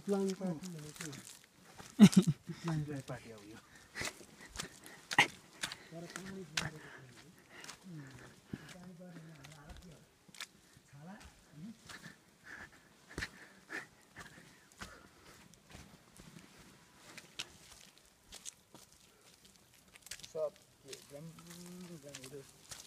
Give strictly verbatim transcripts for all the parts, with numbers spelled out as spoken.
plan party भनेको plan party हो यो तर कमानी गरेको छैन प्लान पार्टी हाला के हो खाला सब एकदम गम्भीर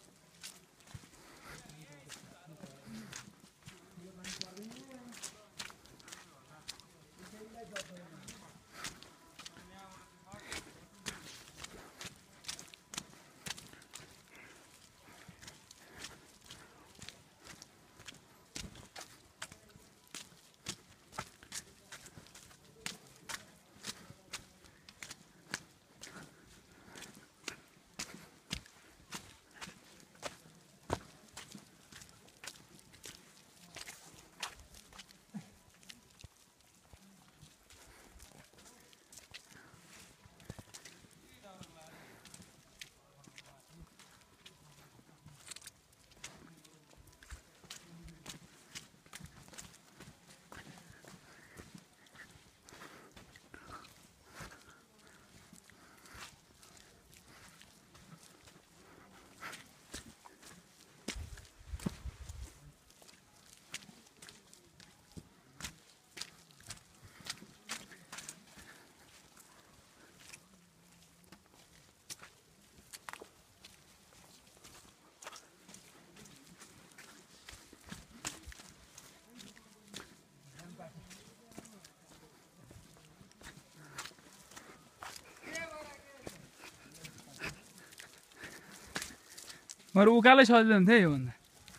मरु उकालै सजिलो हुन्थ्यो योभन्दा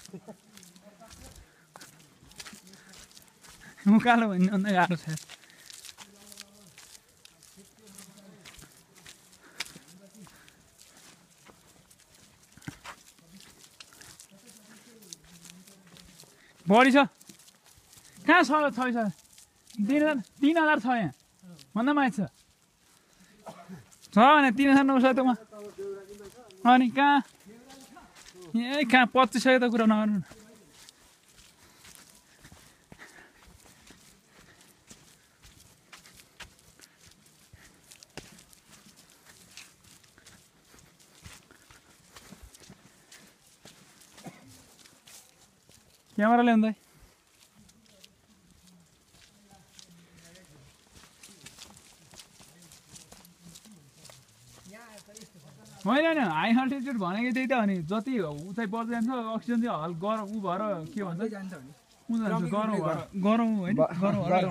उकालो भन्ने भन्दा गाह्रो छ बढी छ कहाँ छ छ तिन हजार तिन हजार छ यहाँ भन्दा माथि छ छ भने तिन हजार नौ सय त अनि कहाँ ए कहाँ पच्चिस सय त कुरा नगर्नु क्यामेरा ल्याउँदै होइन होइन हाई अल्टिट्युड भनेको त्यही त हो नि जति उचाइ बढ्दै जान्छ अक्सिजन चाहिँ हल गरम ऊ भएर के भन्छ ऊ जान्छ गरौँ भएर गरौँ होइन गरौँ भएर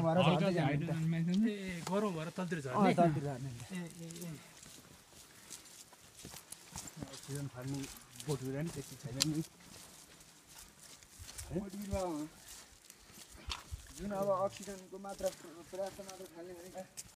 गरौँ भएर तन्तिर झर्ने अक्सिजन फाल्ने बोटबिरुवा नि त्यति छैन नि जुन अब अक्सिजनको मात्रा पर्याप्त मात्रा फाल्ने भने